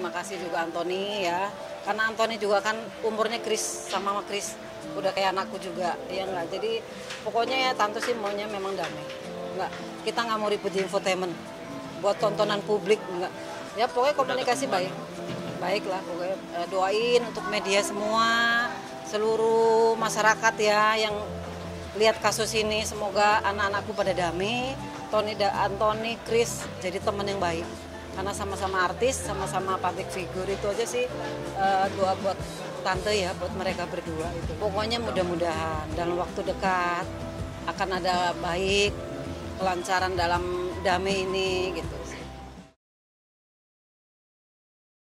terima kasih juga Anthony ya. Karena Anthony juga kan umurnya Chris sama Chris udah kayak anakku juga, ya enggak. Jadi pokoknya ya tante sih maunya memang damai. Enggak, kita nggak mau ribut di infotainment buat tontonan publik enggak. Ya pokoknya komunikasi baik. Baiklah pokoknya doain untuk media semua, seluruh masyarakat ya yang lihat kasus ini, semoga anak-anakku pada damai. Anthony, Chris jadi teman yang baik. Karena sama-sama artis, sama-sama public figure itu aja sih doa buat tante ya, buat mereka berdua itu. Pokoknya mudah-mudahan dalam waktu dekat akan ada baik, kelancaran dalam damai ini gitu.